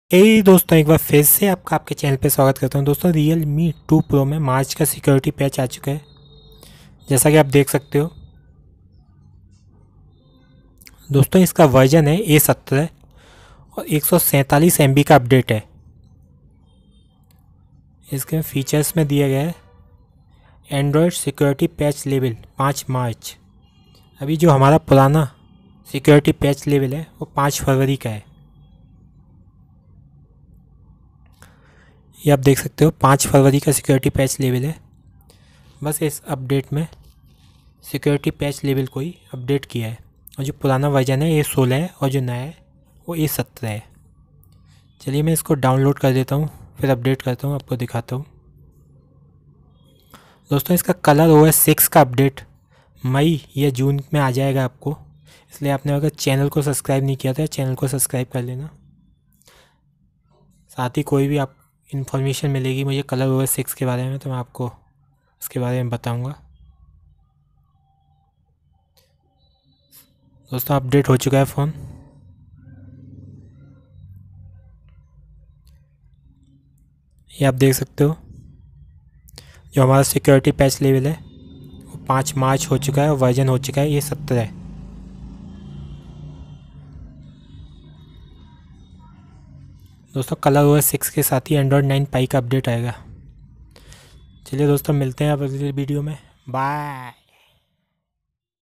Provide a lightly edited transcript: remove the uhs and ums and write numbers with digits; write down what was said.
दोस्तों, एक बार फिर से आपका आपके चैनल पे स्वागत करता हूं। दोस्तों, Realme 2 Pro में मार्च का सिक्योरिटी पैच आ चुका है, जैसा कि आप देख सकते हो। दोस्तों, इसका वर्जन है A17 और 147 MB का अपडेट है। इसके फीचर्स में दिया गया है एंड्रॉयड सिक्योरिटी पैच लेवल 5 मार्च। अभी जो हमारा पुराना सिक्योरिटी पैच लेवल है वो 5 फरवरी का है। ये आप देख सकते हो, 5 फरवरी का सिक्योरिटी पैच लेवल है। बस इस अपडेट में सिक्योरिटी पैच लेवल को ही अपडेट किया है, और जो पुराना वर्जन है A16 है और जो नया है वो A17 है। चलिए मैं इसको डाउनलोड कर देता हूँ, फिर अपडेट करता हूँ, आपको दिखाता हूँ। दोस्तों, इसका कलर OS 6 का अपडेट मई या जून में आ जाएगा आपको, इसलिए आपने अगर चैनल को सब्सक्राइब नहीं किया तो चैनल को सब्सक्राइब कर लेना। साथ ही कोई भी आप इन्फॉर्मेशन मिलेगी मुझे कलर OS 6 के बारे में तो मैं आपको उसके बारे में बताऊँगा। दोस्तों, अपडेट हो चुका है फ़ोन। ये आप देख सकते हो, जो हमारा सिक्योरिटी पैच लेवल है वो 5 मार्च हो चुका है और वर्जन हो चुका है A17 है। दोस्तों, कलर OS 6 के साथ ही एंड्रॉयड 9 पाई का अपडेट आएगा। चलिए दोस्तों, मिलते हैं अब अगली वीडियो में। बाय।